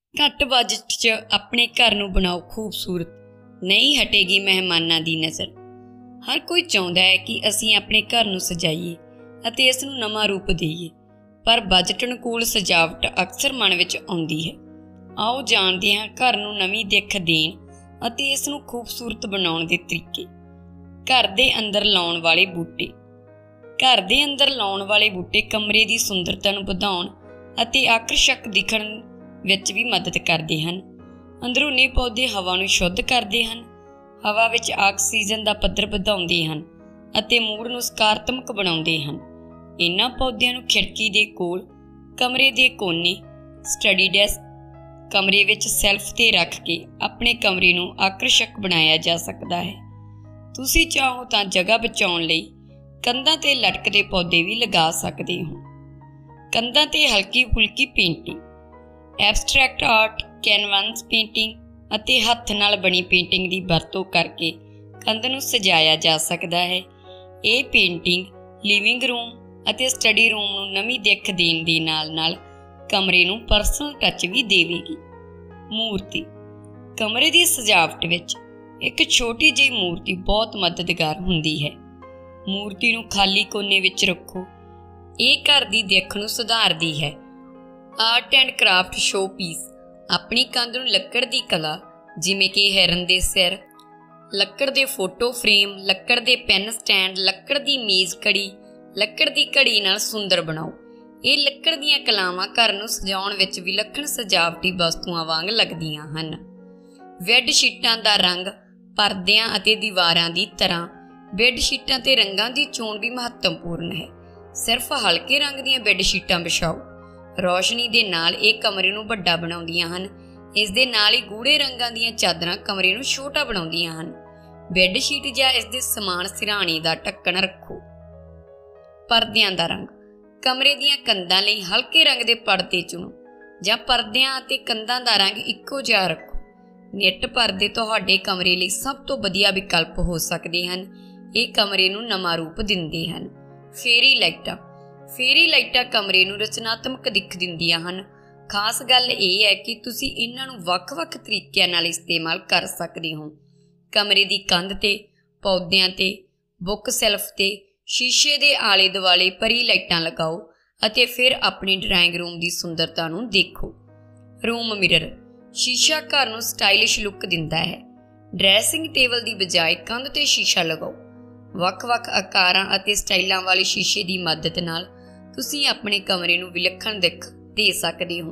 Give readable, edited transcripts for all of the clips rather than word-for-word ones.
घट बजट च अपने घर नूं बनाओ खूबसूरत, नहीं हटेगी मेहमानां दी नज़र। हर कोई चाहुंदा है कि असीं अपने घर नूं सजाईए अते इस नूं नवां रूप देईए, पर बजट अनुकूल सजावट अक्सर मन विच आउंदी है। आओ जाणदे हां घर नूं नवीं दिख देण अते इस नूं खूबसूरत बनाउण दे तरीके। घर दे अंदर लाउण वाले बूटे। घर दे अंदर लाउण वाले बूटे कमरे दी सुंदरता नूं वधाउण अते आकर्षक दिखण विच भी मदद करते हैं। अंदरूनी पौधे हवा नूं शुद्ध करते हैं, हवा विच आक्सीजन का पद्धर वधाउंदे हैं अते मूड नूं सकारात्मक बनाउंदे हैं। इन्हां पौधिਆਂ नूं खिड़की दे कोल, कमरे दे कोने, स्टडी डेस्क, कमरे विच सैल्फ ते रख के अपने कमरे नूं आकर्षक बनाया जा सकता है। तुसीं चाहो तां जगह बचाउण लई कंधां ते लटकदे पौधे भी लगा सकते हो। कंधां ते हल्की फुल्की painting. Abstract art, canvas painting अते हत्थ नाल बनी पेंटिंग की वरतों करके कंध नूं सजाया जा सकता है। ये पेंटिंग लिविंग रूम अते स्टडी रूम नूं नवीं दिख देण दे नाल नाल कमरे नूं पर्सनल टच भी देवेगी। मूर्ति। कमरे की सजावट विच एक छोटी जी मूर्ति बहुत मददगार हुंदी है। मूर्ति नूं खाली कोने विच रखो, ये घर दी दिख नूं सुधारदी है। Art and craft show piece. अपनी कंध नूं लक्कड़ दी कला जिमें कि हिरन दे सिर, लक्कड़ दे फोटो फ्रेम, लक्कड़ दे पेन स्टैंड, लक्कड़ दी मेज़ घड़ी, लक्कड़ दी घड़ी नाल सुंदर बनाओ। ये लक्कड़ दीयां कलावां घर नूं सजाउण विच विलक्षण सजावटी वस्तुआं वांग लगदियां हन। बैड शीटां दा रंग परदियां अते दीवारां दी तरह बैड शीटां ते रंगां दी चोण भी महत्वपूर्ण है। सिर्फ हल्के रंग दीयां बैड शीटां विछाओ। रोशनी दे नाल ये कमरे नूं वड्डा बनाउंदियां हन। इस दे नाल ही गूढ़े रंगां दीयां चादरां कमरे नूं छोटा बनाउंदियां हन। बैड शीट जां इस दे समान सिरहाणे दा ढक्कण रखो। परदियां दा रंग। कमरे दीयां कंधां लई हल्के रंग दे पर्दे चुनो जां परदियां अते कंधां दा रंग इक्को जिहा रखो। निट परदे तुहाडे कमरे लई सब तो वधिया विकल्प हो सकदे हन। ये कमरे नूं नवां रूप दिंदे हन। फेरी लाइटां। फेरी लाइटां कमरे नूं रचनात्मक दिख दिंदियां हन। खास गल यह है कि तुसीं इन्हां नूं वख-वख तरीकिਆਂ नाल इस्तेमाल कर सकदे हो। कमरे दी कंध ते, पौधिਆਂ ते, बुक सैल्फ ते, शीशे दे आले दुआले परी लाइटां लगाओ अते फिर अपनी ड्राइंग रूम की सुंदरता नूं देखो। Room mirror. शीशा घर नूं स्टाइलिश लुक दिंदा है। ड्रैसिंग टेबल की बजाय कंध ते शीशा लगाओ। वख-वख आकारां अते स्टाइलां वाले शीशे की मदद नाल तुसीं अपने कमरे नूं विलक्षण दिख दे सकदे हो।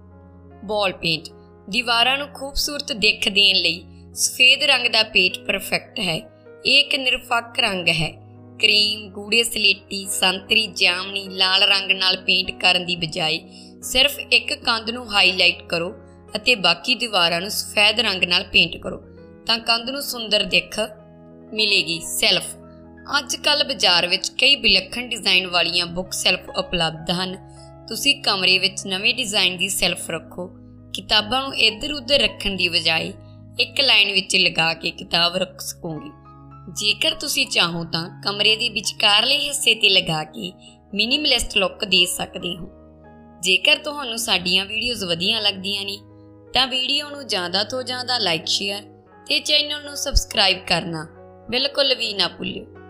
Wall paint. दीवारां नूं खूबसूरत दिख देण लई सफेद रंग दा पेंट परफेक्ट है। एक निरपक्ष रंग है। क्रीम, गूढ़े सलेटी, संतरी, जामनी, लाल रंग नाल पेंट करन दी बजाय सिर्फ एक कंध नूं हाईलाइट करो अते बाकी दीवारां नूं सफेद रंग नाल पेंट करो तां कंध नूं सुंदर दिख मिलेगी। सैल्फ। अजकल बाजार विच कई विलक्षण डिजाइन वालियां बुक सैल्फ उपलब्ध हैं। तुसीं कमरे विच नवें डिजाइन की सैल्फ रखो। किताबां नूं इधर उधर रखण की बजाय एक लाइन विच लगा के किताब रख सकोगे। जेकर तुसीं चाहो तां कमरे दे विचकारले हिस्से ते लगा के मिनीमलिस्ट लुक दे सकदे हो। जेकर तुहानूं साडीआं वीडियोज़ वधिया लगदियां ने तां वीडियो नूं ज़्यादा तो ज़्यादा लाइक शेयर ते चैनल नूं सबसक्राइब करना बिल्कुल भी ना भुल्लिओ।